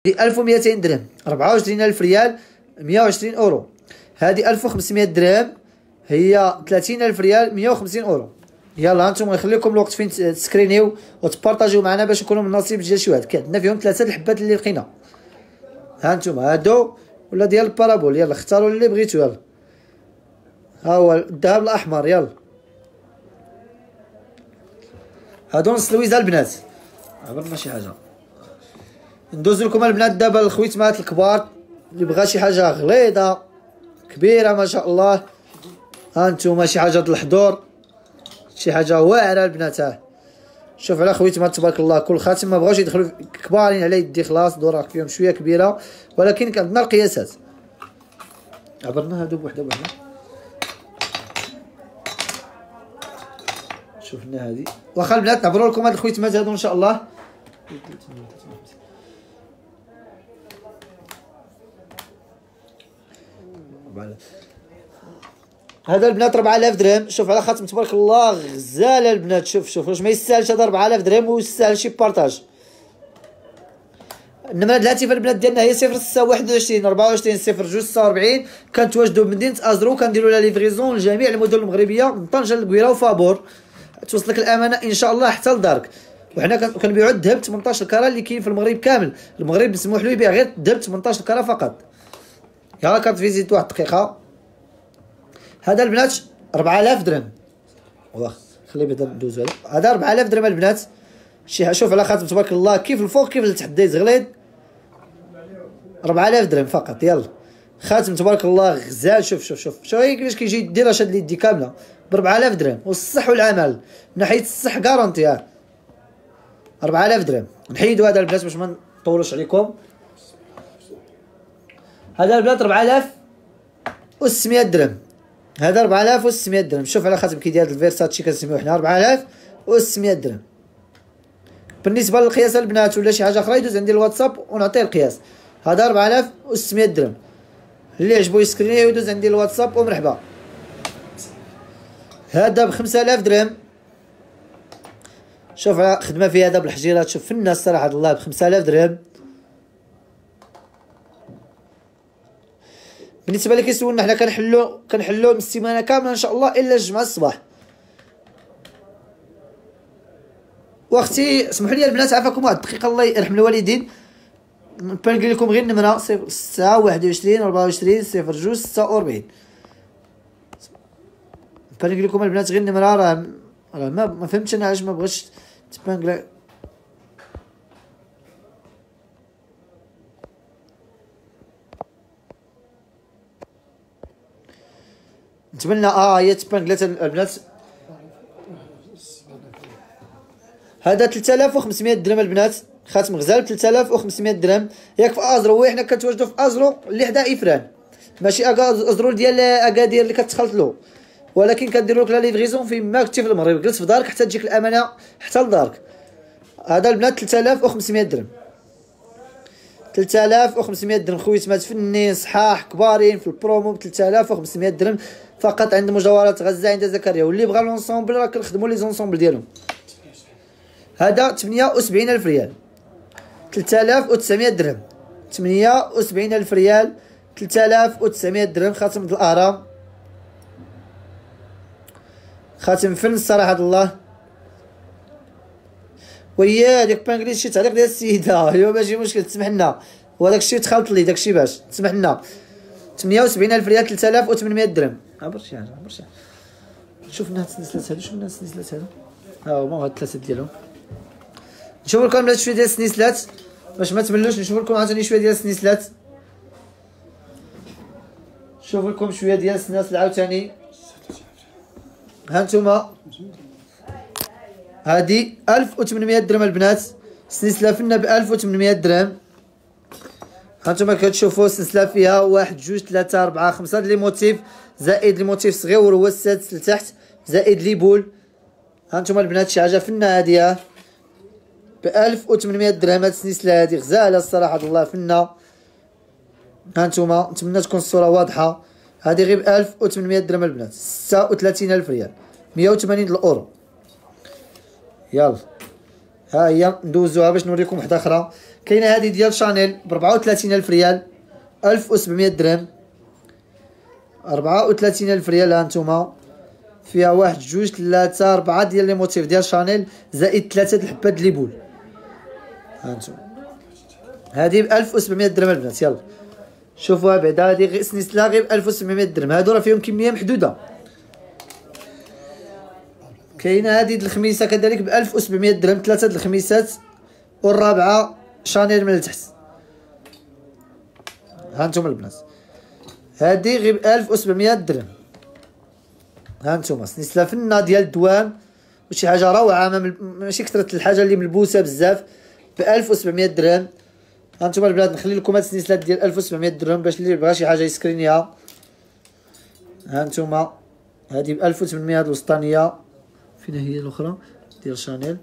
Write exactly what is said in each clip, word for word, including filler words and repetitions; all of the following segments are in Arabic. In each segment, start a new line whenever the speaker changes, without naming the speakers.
ألف ومئتين درهم، أربعة وعشرين ألف ريال، مئة وعشرين أورو. هذه ألف وخمسمئة درهم هي ثلاثين ألف ريال، مئة وخمسين أورو. يلا هانتوما نخليكم الوقت فين تسكرينيو وتبارطاجيو معنا باش نكونوا من نصيب ديال شي واحد. عندنا فيهم ثلاثة الحبات اللي لقينا. هانتوما هادو ولا ديال البارابول. يلا اختاروا اللي بغيتو. يلا ها هو الذهب الأحمر. يلا هادو نص لويزه البنات. عبرنا شي حاجه. ندوز لكم البنات دابا الخويتمات الكبار اللي بغا شي حاجه غليظه كبيره ما شاء الله. ها انتوما شي حاجه د الحضور، شي حاجه واعره البنات. ها شوف على خويتمات تبارك الله. كل خاتم ما بغاوش يدخلوا كبارين على يدي خلاص، دوراق فيهم شويه كبيره ولكن عندنا القياسات. عبرنا هادو بوحده بوحده. شوفنا هذه واخا البنات نعبروا لكم هاد الخويتمات هادو ان شاء الله. هذا البنات أربعة آلاف درهم. شوف على خاتم تبارك الله غزاله البنات. شوف شوف واش ما يستاهلش هذا أربعة آلاف درهم ويستاهل شي بارطاج. انما هاد الهاتف البنات ديالنا هي صفر ستة واحد وعشرين أربعة وعشرين صفر جوج ستة وأربعين. كنتواجدوا بمدينه ازرو، كنديروا لا ليفريزون لجميع المدن المغربيه من طنجه للقويره وفابور. توصلك الامانه ان شاء الله حتى لدارك. وحنا كنبيعوا الذهب ثمنطاش الكره اللي كاين في المغرب كامل. المغرب مسموح له يبيع غير الذهب ثمنطاش الكره فقط. يلا كتفيزيت واحد الدقيقه. هذا البنات أربعة آلاف درهم. واخا خلي بدا ندوزو هذا. هذا أربعة آلاف درهم البنات. شي شوف على خاتم تبارك الله كيف الفوق كيف لتحت دايز غليظ. أربعة آلاف درهم فقط. يلا خاتم تبارك الله غزال. شوف شوف شوف شوف كيفاش كيجي يدير شاد اليدي كامله ب أربعة آلاف درهم. والصح والعمل من ناحيه الصح كارونتي. ها أربعة آلاف درهم. نحيدوا هذا البنات باش ما نطولوش عليكم. هذا البنات أربعة آلاف وستمئة درهم. هذا أربعة آلاف وستمئة درهم. شوف على خاتم كي داير الفيرساتشي كنسميوه حنا أربعة آلاف وستمئة درهم. بالنسبه للقياس البنات ولا شي حاجه اخرى يدوز عندي الواتساب ونعطيه القياس. هذا أربعة آلاف وستمئة درهم. اللي عجبو يسكرينيه ويدوز عندي الواتساب ومرحبا. هذا ب خمسة آلاف درهم. شوف على خدمه في هذا بالحجيرات. شوف في الناس صراحه الله ب خمسة آلاف درهم. بالنسبه اللي كيسولنا حنا كنحلو كنحلو من السيمانه كامله ان شاء الله الا الجمعه الصباح. واختي اسمحوا لي البنات عافاكم واحد الدقيقه الله يرحم الوالدين. نبان لكم غير النمره صفر ستة واحد وعشرين أربعة وعشرين صفر جوج ستة وأربعين. نبان لكم البنات غير النمره. راه راه ما ما فهمتش انا علاش ما بغاش تبان. نتمنى اه هي تبان قالت البنات. هذا ثلاثة آلاف وخمسمئة درهم البنات. خاتم غزال ب ثلاثة آلاف وخمسمئة درهم. ياك في ازرو. وحنا كنتواجدوا في ازرو اللي حدا افران، ماشي ازرو ديال اكادير اللي كتخلط له، ولكن كنديروا لك لا ليفريزون فين ما كنتي في المغرب. جلس في دارك حتى تجيك الامانه حتى لدارك. هذا البنات ثلاثة آلاف وخمسمئة درهم. ثلاثة آلاف وخمسمئة درهم. خويتمات فنين صحاح كبارين في البرومو ب ثلاثة آلاف وخمسمئة درهم فقط عند مجوهرات غزه عند زكريا. واللي بغى لونسومبل راه كنخدموا لي زونسومبل ديالهم. هذا ثمانية وسبعين ألف ريال. ثلاثة آلاف وتسعمئة درهم. ثمانية وسبعين ألف ريال. ثلاثة آلاف وتسعمئة درهم. خاتم د الاهرام. خاتم فن صراحه الله. ويا ديك بانكليس شي تعليق ديال السيده. ايوا ماشي مشكل تسمح لنا وهذاك الشيء تخلط لي داك الشيء باش تسمح لنا. ثمانية وسبعين ألف ريال. ثلاثة آلاف وثمانمئة درهم. عبر شي حاجه عبر شي حاجه. شوف لنا هاد السنسلات هادو. شوف لنا السنسلات هادو. ها هما هاد الثلاثه ديالهم. نشوف لكم بنات شويه ديال السنيسلات باش ما تملوش. نشوف لكم عاوتاني شويه ديال السنيسلات. نشوف لكم شويه ديال السناسل عاوتاني. ها نتوما هادي ألف وثمانمئة درهم البنات. سنسله فنه ب ألف وثمانمئة درهم. ها نتوما كتشوفوا السلسله فيها واحد جوج ثلاثة أربعة خمسة لي موتيف زائد لي موتيف صغيور هو السادس لتحت زائد لي بول. ها نتوما البنات شي حاجه فنه هاديه ب ألف وثمانمئة درهم. هاد السلسله هادي غزاله الصراحه الله فنه. ها نتوما نتمنى تكون الصوره واضحه. هادي غير ب ألف وثمانمئة درهم البنات. ستة وثلاثين ألف ريال. مئة وثمانين الاورو. يلا ها هي ندوزوها باش نوريكم وحده اخرى. كاينه هذه ديال شانيل ب أربعة وثلاثين ألف ريال، ألف وسبعمية درهم، أربعة وثلاثين ألف ريال. ها انتوما فيها واحد جوج ثلاثة أربعة ديال لي موتيف ديال شانيل زائد ثلاثة د الحبات لي بول. ها انتوما هذه ب ألف وسبعمية درهم البنات. يلا شوفوها بعدا، هذه غير سنسله غير ب ألف وسبعمية درهم. هادو راه فيهم كميه محدوده. كاينه هذه د الخميسه كذلك ب ألف وسبعمية درهم، ثلاثه د الخميسات والرابعه شانيل من التحت. ها انتم البنات هذه غير ب ألف وسبعمية درهم. ها انتم سلسله فنه ديال الدوام وشي حاجه روعه، ماشي كثره الحاجه اللي ملبوسه بزاف، ب ألف وسبعمية درهم. ها انتم البنات نخلي لكم هاد السلسلات ديال ألف وسبعمية درهم باش اللي بغى شي حاجه يسكرينيها. ها انتم هذه ب ألف وثمنمية هاد الوسطانيه. فين هي الاخرى ديال شانيل؟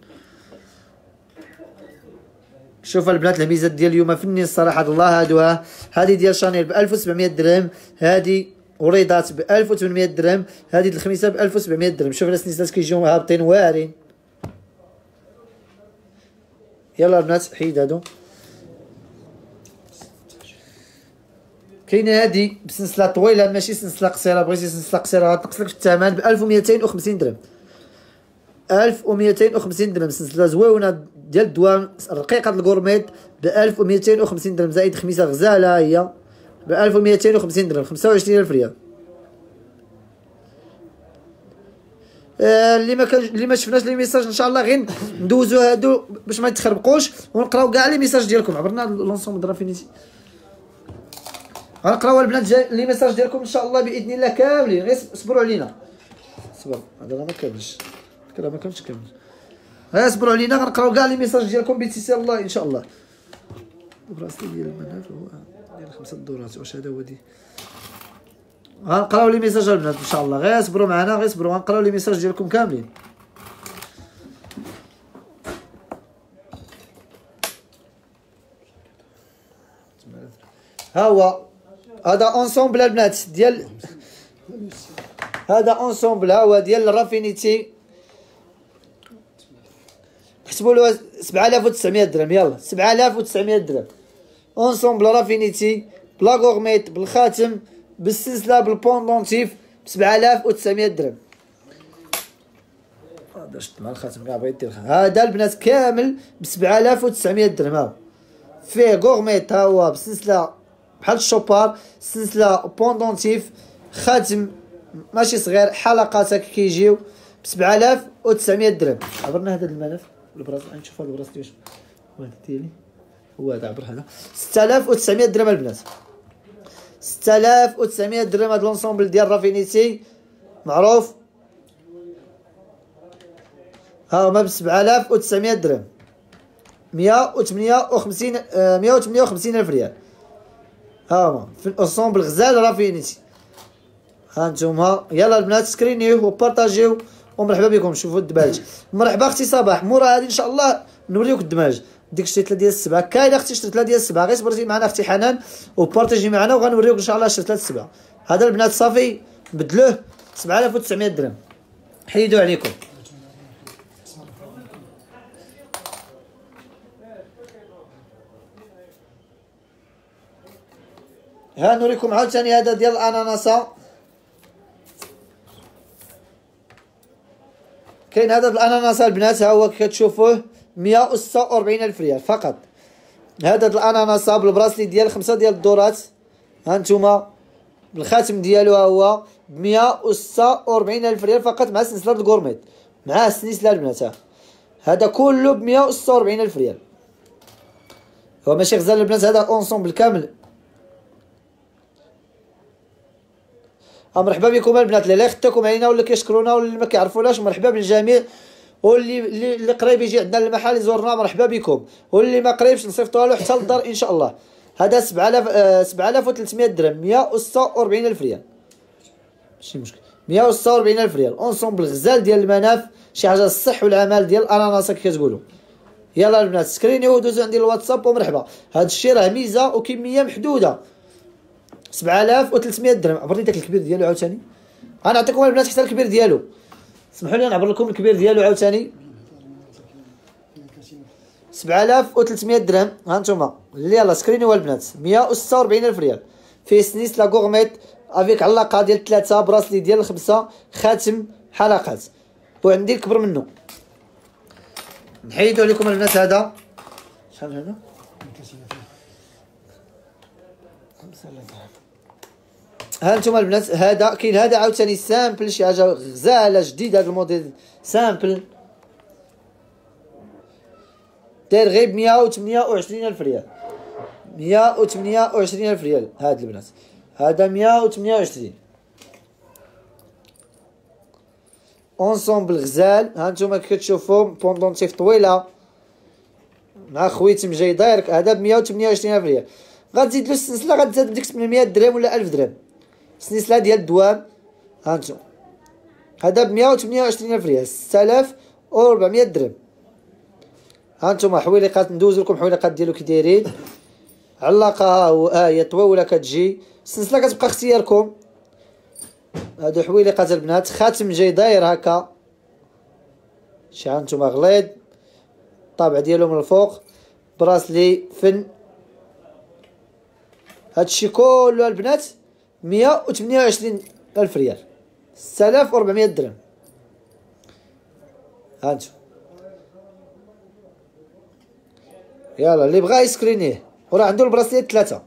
شوف البنات الميزات ديال اليوم فنين الصراحه الله. هادوها هذه ديال شانيل ب ألف وسبعمية درهم، هذه وريضات ب ألف وثمنمية درهم، هذه الخميسه ب ألف وسبعمية درهم. شوف السنيسات كيجيو هابطين واعرين. يلا البنات حيد هادو. كاينه هذه بسلسله طويله ماشي سلسله قصيره، بغيتي سلسله قصيره غتنقص لك في الثمن ب ألف ومئتين وخمسين درهم. ألف ومئتين وخمسين درهم سلسله زويونه ديال الدوام رقيقه الكورميت ب ألف ومئتين وخمسين درهم زائد خميسه غزاله هي ب ألف ومئتين وخمسين درهم، خمسة وعشرين ألف ريال. آه اللي ما كان اللي ما شفناش لي ميساج ان شاء الله غير ندوزو هادو باش ما يتخربقوش ونقراو كاع لي ميساج ديالكم. عبرنا لونسوم درافينيتي غنقراو البنات جاي لي ميساج ديالكم ان شاء الله باذن الله كاملين. غير صبروا علينا، صبر هذا ما كاملش كلام ما كانش كامل. غير صبروا علينا غنقراو كاع لي ميساج ديالكم باتساع الله ان شاء الله. البراسلي ديال المناف هو ديال خمسة دورات. واش هذا هو دي؟ غنقراو لي ميساج البنات ان شاء الله. غير صبروا معنا، غير صبروا غنقراو لي ميساج ديالكم كاملين. ها هو هذا اونسومبل البنات ديال هذا اونسومبل ها هو ديال الرافينيتي. كتبوا له سبعة آلاف وتسعمية درهم. يلا سبعة آلاف وتسعمية درهم اونسومبل رافينيتي بلا غورميت بالخاتم بالسلسله بالبوندونتيف ب سبعة آلاف وتسعمية درهم. هذا شفت مع الخاتم كاع بغيت دير. هذا البنات كامل ب سبعة آلاف وتسعمية درهم. ها فيه غورميت ها هو بسلسله بحال الشوبار، سلسله بوندونتيف، خاتم ماشي صغير، حلقات هكا كيجيو ب سبعة آلاف وتسعمية درهم. عبرنا هذا الملف البراس نشوف هذا البراس ديال هذا ديالي هو هذا. عبر هذا ستة آلاف وتسعمية درهم البنات، ستة آلاف وتسعمية درهم. هذا لونسومبل ديال رافينيتي معروف ها هما ب سبعة آلاف وتسعمية درهم، مئة وثمانية وخمسين مئة وثمانية وخمسين ألف ريال. ها هما في الانسومبل غزال رافينيتي. ها نتوما يلا البنات سكرينيوه وبارطاجيو ومرحبا بكم. شوفوا الدباج. مرحبا اختي صباح. مورا هذه ان شاء الله نوريوك الدماج. ديك شريت ديال السبعه كاينه اختي شريت ديال السبعه. غير صبرتي معنا اختي حنان وبارطاجي معنا وغنوريوك ان شاء الله شريت السبعه. هذا البنات صافي بدلوه سبعة آلاف وتسعمية درهم. حيدوا عليكم. ها نوريكم عاوتاني هذا ديال الاناناسه. كاين هذا الاناناسه البنات ها هو كتشوفوه مئة وستة وأربعين ألف ريال فقط. هذا الاناناسه بالبراسلي ديال خمسة ديال الدورات. ها نتوما بالخاتم ديالو ها هو ب مئة وستة وأربعين ألف ريال فقط مع سلسله الكورميت مع السلسله البنات. هذا كله ب مئة وستة وأربعين ألف ريال. هو ماشي غزال البنات، هذا اونسومبل كامل. مرحبا بكم البنات اللي يخطيكم علينا ولا كيشكرونا ولا اللي ما كيعرفوناش. مرحبا بالجميع. واللي اللي قريب يجي عندنا المحل يزورنا مرحبا بكم، واللي ما قريبش نصيفطوها له حتى للدار ان شاء الله. هذا سبعة آلاف سبعة آلاف وثلاثمية درهم، مئة وستة وأربعين ألف ريال ماشي مشكل، مئة وستة وأربعين ألف ريال. اونسومبل غزال ديال المناف، شي حاجه الصح والعمال ديال الاناناس كي كتقولوا. يلا البنات سكرينيو ودوزو عندي الواتساب ومرحبا. هذا الشيء راه ميزه وكميه محدوده. سبعة آلاف وثلاثمية درهم. عبرني داك الكبير ديالو عاوتاني. غنعطيكم البنات حتى الكبير ديالو. اسمحوا لي نعبر لكم الكبير ديالو عاوتاني. سبعة آلاف وثلاثمية درهم. ها نتوما اللي يلاه سكرينيوها البنات. مية وستة وربعين ألف ريال. فيه سنيس لا غورميت افيك علقه ديال ثلاثة، براسلي ديال خمسة، خاتم حلقات، وعندي الكبر منه. نحيدو عليكم البنات. هذا شحال هذا؟ ها نتوما البنات. هذا كاين هذا عاوتاني سامبل، شي حاجه غزاله جديد. هذا الموديل سامبل داير غير بمية وثمانية وعشرين ألف ريال. مية وثمانية وعشرين ألف ريال هاد البنات. هذا مية وثمانية وعشرين اونسومبل غزال. ها نتوما كتشوفوا بوندونتيف طويله مع خويتم جاي دايرك. هذا ب مية وثمانية وعشرين ألف ريال. غتزيد له السلسله غتزاد بديك ثمنمية درهم ولا ألف درهم. السلسله ديال الدوام. ها نتوما هذا ب مية وثمانية وعشرين ألف ريال، ستة آلاف وأربعمية درهم. ها نتوما حويلقات ندوز لكم حويلقات ديالو كي دايرين. علاقه ها هو ها هي طويله كتجي. السلسله كتبقى اختياركم. هادو حويلقات البنات. خاتم جاي داير هكا شي ها نتوما غليظ، الطابع ديالو من الفوق، براسلي فن. هادشي كله البنات مية وثمانية وعشرين ألف ريال، ستة آلاف وأربعمية درهم. هانتو يلا اللي بغا يسكرينيه. وراه عنده البراسليت ثلاثة.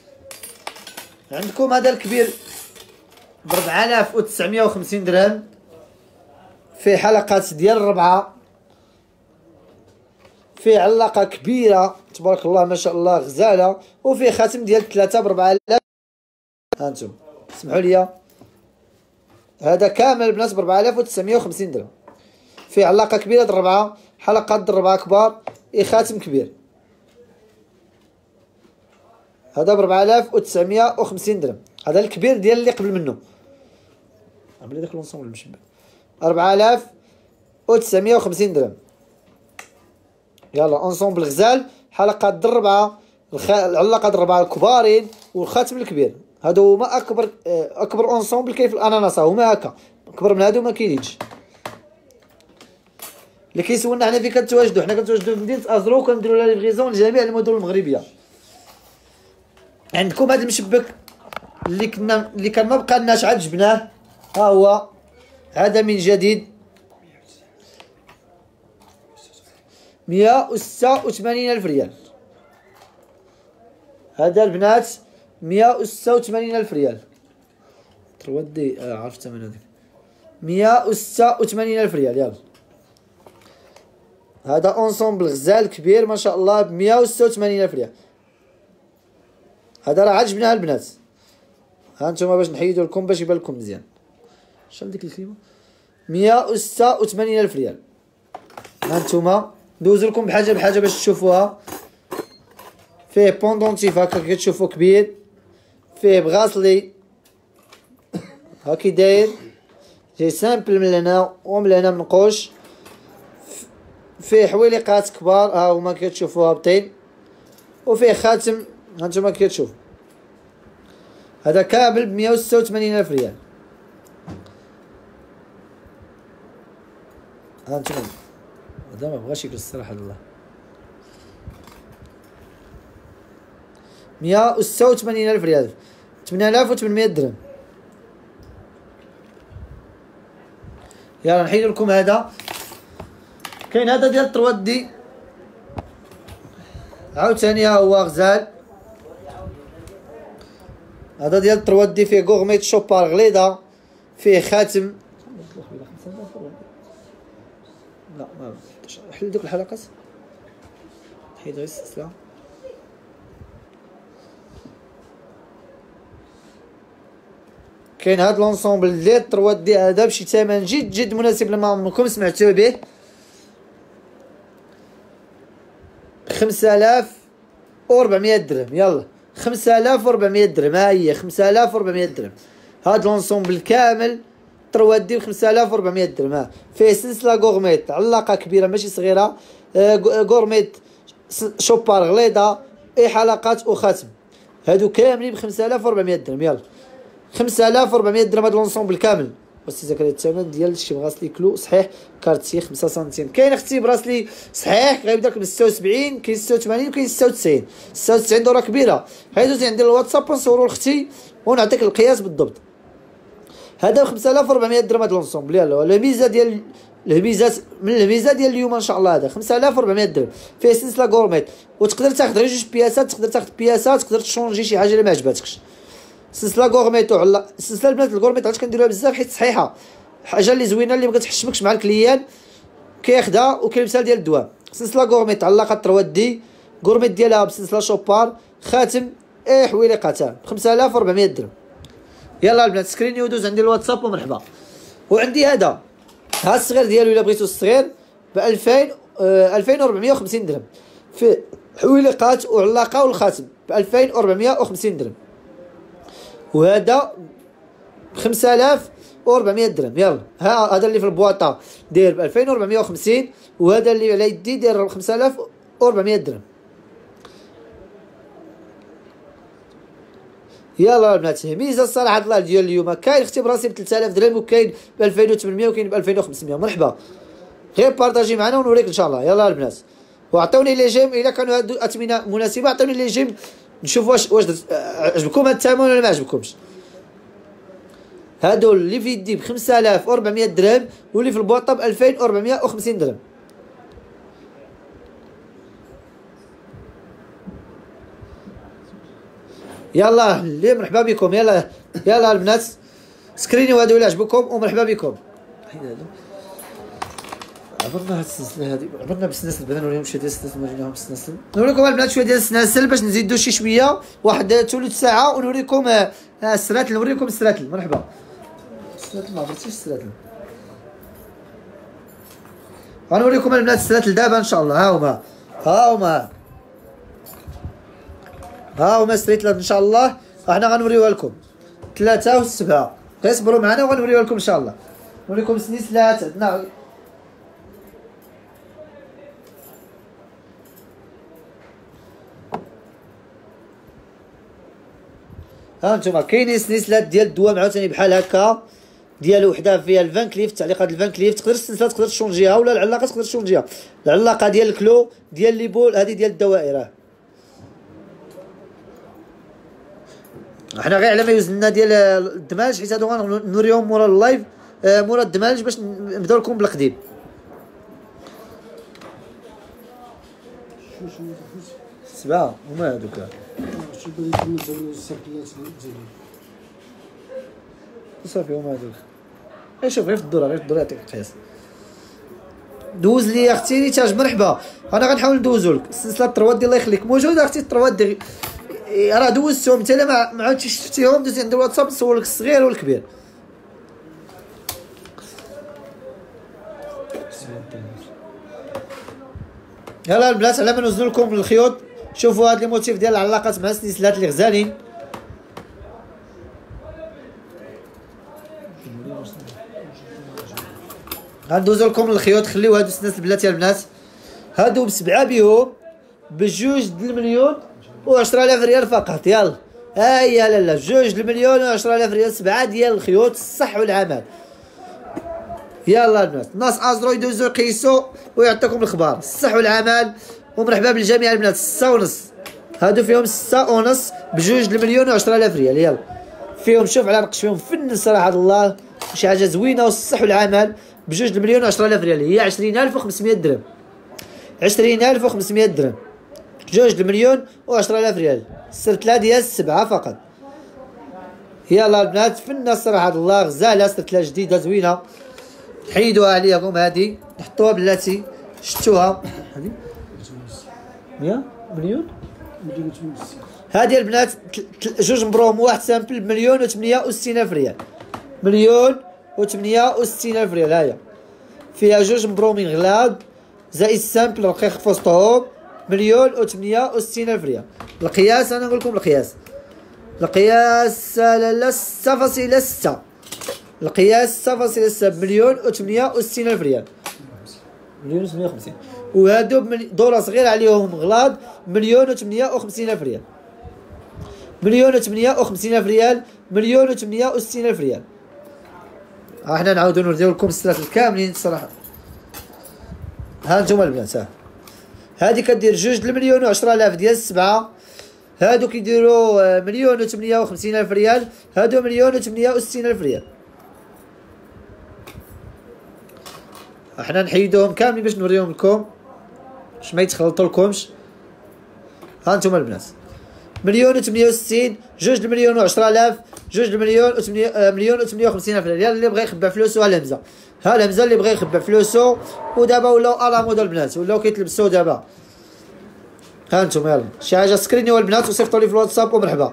عندكم هذا الكبير ب أربعة آلاف وتسعمية وخمسين درهم، فيه حلقات ديال الربعة، فيه علاقة كبيرة تبارك الله ما شاء الله غزالة، وفيه خاتم ديال ثلاثة ب أربعة آلاف. هانتم اسمحوا لي هذا كامل البنات ب أربعة آلاف وتسعمية وخمسين درهم، فيه علاقة كبيرة د الربعة، حلقات د الربعة كبار، اي خاتم كبير. هذا ب أربعة آلاف وتسعمية وخمسين درهم. هذا الكبير ديال اللي قبل منه. عملي داك لونسومبل المشبع أربعة آلاف وتسعمية وخمسين درهم. يلا اونسومبل غزال، حلقات د الربعة، الخ... العلاقة د الربعة الكبارين والخاتم الكبير. هادو هما اكبر اكبر اونسومبل كاين في الاناناس، هما هكا اكبر من هادو ما كاينينش. اللي كيسولنا حنا فين كنتواجدوا، حنا كنتواجدوا في مدينة ازرو، كنديروا لا ليفريزون لجميع المدن المغربية. عندكم هذا المشبك اللي كنا اللي كان ما بقى لناش عاد جبناه، ها هو هذا من جديد مية وستة وثمانين ألف ريال. هذا البنات مية وستة وثمانين ألف ريال. ترودي آه عرفت الثمن هذاك مية وستة وثمانين ألف ريال. يلا هذا اونسومبل غزال كبير ما شاء الله ب مية وستة وثمانين ألف ريال. هذا راه عاد جبناه البنات. ها نتوما باش نحيدو لكم باش يبان لكم مزيان. شحال ديك الكلمه؟ مية وستة وثمانين ألف ريال. ها نتوما ندوز لكم بحاجه بحاجه باش تشوفوها. فيه بوندونتيف هكا كتشوفو كبير، فيه بغاسلي هاكي داير جاي سامبل من هنا ومن هنا منقوش، فيه حويلقات كبار ها هما كتشوفو هابطين، وفيه خاتم هانتوما كتشوفو. هذا كامل ب مية وستة وثمانين ألف ريال. هانتوما هذا ما بغاش يجلس الصراحة الله. مية وستة وثمانين ألف ريال، ثمانية آلاف وثمنمية درهم. يلا نحيد لكم هذا. كاين هذا ديال الترودي عاوتاني ها هو غزال. هذا ديال الترودي فيه غورميت شوبار غليظة، فيه خاتم. لا ما حل دوك الحلقات حيد غير السلسلة. كاين هاد لونسومبل ديال الترودي هذا بشي ثمن جد جد مناسب لما عمركم سمعتوا به، خمسة آلاف وربعمية درهم. يلا خمسة آلاف وربعمية درهم. ها هي خمسة آلاف وربعمية درهم. هاد لونسومبل كامل ترودي ب خمسة آلاف وربعمية درهم. ها فيه سلسلة غورميت علاقة كبيرة ماشي صغيرة، غورميت شوبار غليظة، اي حلقات وخاتم. هادو كاملين ب خمسة آلاف وربعمية درهم. يلا خمسة آلاف وربعمية درهم هاد لونسومبل كامل. واختي زكريا الثمن ديال شي براسلي كلو صحيح كارتي خمسة سنتيم. كاين اختي براسلي صحيح غيبدا لك من ستة وسبعين، كاين ستة وثمانين وكاين ستة وتسعين. ستة وتسعين دوره كبيره. هاي دوزي عندي الواتساب ونصورو لاختي ونعطيك القياس بالضبط. هذا ب خمسة آلاف وأربعمية درهم هذا لونسومبل. يلاه الميزه ديال الميزات من الميزه ديال اليوم ان شاء الله. هذا خمسة آلاف وأربعمية درهم فيه سلسله غورميت، وتقدر تاخذ غير جوج بياسات، تقدر تاخذ بياسات، تقدر تشونجي شي حاجه اللي ما عجباتكش. سلسله غورميت وعلا السلسله البنات الغورميت علاش كنديروها بزاف حيت صحيحه، حاجه اللي زوينه اللي ما كتحشمكش مع الكليان كياخدها وكيلبسها ديال الدوام. سلسله غورميت علاقه ترواد دي غورميت ديالها بسلسله شوبار خاتم اي حويلقتها ب خمسة آلاف وأربعمية درهم. يلا البنات سكريني ودوز عندي الواتساب ومرحبا. وعندي هذا ها الصغير ديالو الا بغيتو الصغير ب ألفين آه ألفين وأربعمية وخمسين درهم في حويلقات وعلاقه والخاتم ب ألفين وأربعمية وخمسين درهم. وهذا ب خمسة آلاف وأربعمية درهم. يلا ها هذا اللي في البواطه داير ب ألفين وأربعمية وخمسين، وهذا اللي على يدي داير ب خمسة آلاف وأربعمية درهم. يلا البنات ميزه الصراحه الله ديال اليوم. كاين اختي براسي ب ثلاثة آلاف درهم وكاين ب ألفين وثمنمية وكاين ب ألفين وخمسمية. مرحبا غير بارطاجي معنا ونوريك ان شاء الله. يلا البنات وعطوني لي جيم الا كانوا هادو اثمنه مناسبه، عطوني لي جيم نشوف واش واش عجبكم هاد الثمن ولا ما عجبكمش. هادو اللي في يدي ب خمسة آلاف وأربعمية درهم واللي في البواطه ب ألفين وأربعمية وخمسين درهم. يلا اللي مرحبا بكم. يلا يلا البنات سكرينيو هادو اللي عجبكم ومرحبا بكم. عبرنا هاد السلسله هادي، عبرنا بالسلاسل بعدا نوريهم شويه ديال السلاسل، وريناهم بالسلاسل. نوريكم البنات شويه ديال السلاسل باش نزيدو شي شويه واحد ثلث ساعه ونوريكم آه السلاتل. نوريكم السلاتل. مرحبا السلاتل ما عرفتيش السلاتل. غنوريكم البنات السلاتل دابا ان شاء الله. ها هما ها هما ها هما ستريت ان شاء الله. احنا غنوريوها لكم ثلاثة والسبعة. اصبروا معنا وغنوريوها لكم ان شاء الله. نوريكم سلسلات عندنا. ها انتم كاينين سلسلات ديال الدوام عاوتاني بحال هكا ديال وحده فيها الفان كليف، تعليقات الفان كليف. تقدر السلسله تقدر تشونجيها ولا العلاقه تقدر تشونجيها. العلاقه ديال الكلو ديال لي بول هذه ديال الدوائر. حنا غير على ما يوزننا ديال الدماج حيت هادو غنوريهم مورا اللايف آه مورا الدماج باش نبداو لكم بالقديم. سبعة هما هادوك صافي هما هادوك. غير شوف غير في الدوره غير في الدوره يعطيك القياس. دوز لي اختي ريتاج. مرحبا انا غنحاول ندوزو لك السلسله الطرواد ديال الله يخليك موجوده اختي الطرواد دي راه دوزتهم انت الا ما عاودتيش شفتيهم. دوزي عند الواتساب نصور لك الصغير والكبير. يلا البنات على ما نوزن لكم الخيوط شوفوا هاد لي موتيف ديال العلاقات مع السلسلات اللي غزالين. غندوزو لكم الخيوط. خليو هادو السناس البنات يا البنات هادو بسبعه بيهم بجوج د المليون وعشرة آلاف ريال فقط. يلا هيا لا لا جوج المليون وعشرة آلاف ريال سبعه ديال الخيوط الصح والعمل. يلا البنات ناس ازرو يدوزو يقيسو ويعطيكم الخبار الصح والعمل. ومرحبا بالجميع البنات. ستة ونص هادو فيهم ستة ونص بجوج المليون وعشرة آلاف ريال. يلا فيهم شوف على نقش فيهم فن صراحه الله شي حاجه زوينه والصح والعمل بجوج المليون وعشرة آلاف ريال. هي عشرين ألف وخمسمية درهم. عشرين ألف وخمسمية درهم جوج المليون وعشرة آلاف ريال. السرتله ديال السبعه فقط. يلا البنات فن الصراحه الله غزاله سرتله جديده زوينه. حيدوها عليكم هادي نحطوها بلاتي شفتوها هادي مية مليون هادي البنات جوج مبروم واحد سامبل بمليون وثمانية وستين ألف ريال. مليون وثمانية وستين ألف ريال. هاهي فيها جوج مبرومين غلاب زائد سامبل رقيق في وسطهم مليون وثمانية وستين ألف ريال. القياس انا نقول لكم القياس القياس لا لا ستة فاصلة ستة. القياس ستة فاصلة ستة بمليون وثمانية وستين ألف ريال. مليون وثمانية وخمسين. وهادو دورة صغيرة عليهم غلاض مليون وثمانية وخمسين ألف ريال. مليون وثمانية وخمسين ألف ريال. مليون وثمانية وستين ألف ريال. احنا نعاودو نوريو لكم السلاسل كاملين الصراحه. ها نتوما البنات، ها هادي كدير جوج المليون وعشرة آلاف ديال السبعه، هادو كيديروا مليون و ثمانية وخمسين الف ريال، هادو مليون و ثمانية وستين الف ريال. احنا نحيدوهم كاملين باش نوريهم لكم باش ما يتخلطوا لكمش. ها نتوما البنات، مليون و ثمانية وستين، جوج المليون و عشرة آلاف، جوج المليون و مليون و ثمانية وخمسين الف ريال. اللي بغى يخبى فلوسو ها الهمزه، ها الهمزه اللي بغى يخبى فلوسو. ودابا ولاو على مود البنات، ولاو كيتلبسوا دابا. ها نتوما يلا شي حاجه سكرينيو البنات وصيفطوا لي في الواتساب ومرحبا.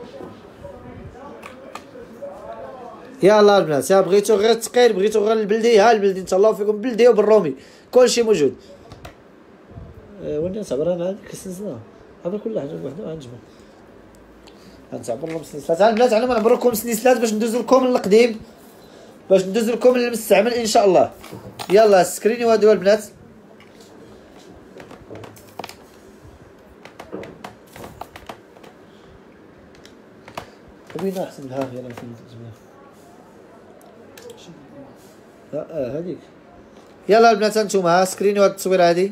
يلا البنات، ها بغيتو غير الثقيل، بغيتو غير البلدي، ها البلدي نتهلاو فيكم بالبلدي وبالرومي، كلشي موجود. أه وين تعبر انا هذيك السلسله، عبر كل حاجه بوحدها غنجمع. غنتعبر لكم السلسلات. ها البنات انا غنعبر لكم السلسلات باش ندوزو لكم القديم، باش ندوزو لكم المستعمل ان شاء الله. يلا سكرينيو هادو البنات. وين احسن لها يلا في الجميع. لا اه هذيك. يلا البنات هانتوما، ها سكرينيو هاد التصويره هادي.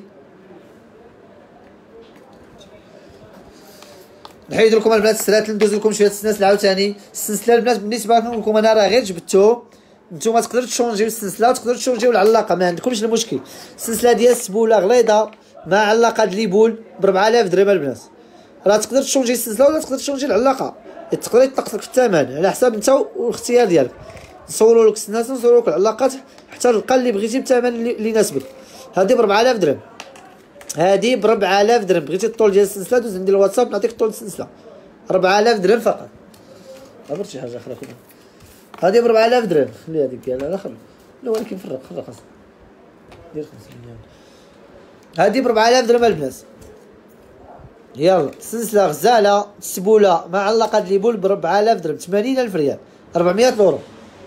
نحيد لكم البنات السلاسل، ندوز لكم شويه السلاسل عاوتاني. السلسله البنات بالنسبه لكم انا راه غير جبدتو، نتوما تقدروا تشونجيو السلسله وتقدروا تشونجيو العلاقه، ما عندكمش المشكل. السلسله ديال السبوله غليظه مع علاقه د ليبول ب أربعة آلاف درهم البنات. راه تقدر تشونجي السلسله ولا تقدر تشونجي العلاقه، تقدر يطلق لك الثمن على حساب انت والاختيار ديالك. نصوروا لك السلاسل، نصوروا لك العلاقات حتى تلقى اللي بغيتي بثمن اللي يناسبك. هذه ب أربعة آلاف درهم، هذه ب أربعة آلاف درهم. بغيتي الطول ديال السلسله دوز عندي الواتساب نعطيك طول السلسله أربعة آلاف درهم فقط. عبرت شي حاجه اخرى كلها. هذه ب أربعة آلاف درهم، خلي هذيك ديالها لا خلي، لا ولكن فرق فرق خاص دير خمسة مليون. هذه ب أربعة آلاف درهم البنات. يلا سلسله غزاله سبوله مع علاقه ليبول ب أربعة آلاف درهم، ثمانين ألف ريال، أربعمية يورو.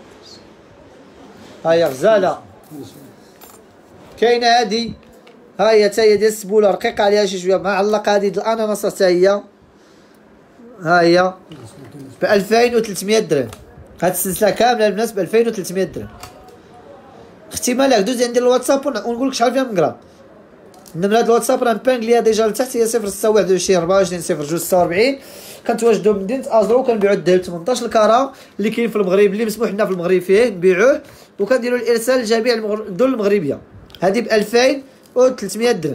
هاهي غزاله. كاينه هذه، ها هي حتى هي ديال السبوله رقيقه عليها شي شويه مع علاقه هذه ديال الاناناس حتى هي. ها هي ب ألفين وثلاثمية درهم. هاد السلسله كامله البنات ب ألفين وثلاثمية درهم. اختي مالك دوزي عندي الواتساب ونقول لك شحال فيها من غرام. النمره هاد الواتساب راه مبانك ليها ديجا لتحت، هي صفر ستة واحد وعشرين أربعة وعشرين صفر جوج ستة وأربعين. كنتواجدوا من مدينه ازرو، كنبيعوا الذهب ثمنطاش الكاره اللي كاين في المغرب، اللي مسموح لنا في المغرب فيه نبيعوه، وكنديروا الارسال لجميع الدول المغربيه. هذه ب ألفين وثلاثمية درهم،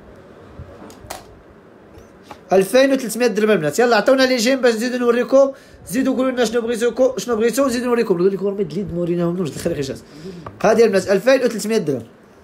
ألفين وثلاثمية درهم البنات. يلا عطونا لي جيم باش نزيدو نوريكم، زيدوا قولوا لنا شنو بغيتو شنو بغيتو نزيدو نوريكم. نقول لكم راه اليد موريناهم نوش دخل خيشات. هذه البنات ألفين وثلاثمية درهم.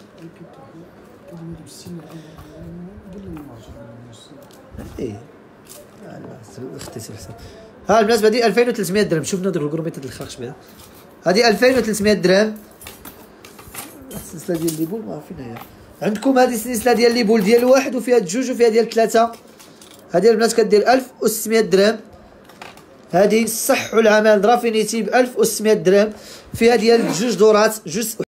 ايه اختي سلسله. ها البنات هذه ألفين وثلاثمية درهم. شوفنا دوك الكروميط د الخاخ شبيه. هذه ألفين وثلاثمية درهم. السلسله ديال ليبول ما عارفين هي. عندكم هذه السلسله ديال ليبول ديال واحد وفيها جوج وفيها ديال ثلاثه. هذه البنات كدير ألف وستمية درهم. هذه الصح والعمل رافينيتي ب ألف وستمية درهم، فيها ديال جوج دورات، جوج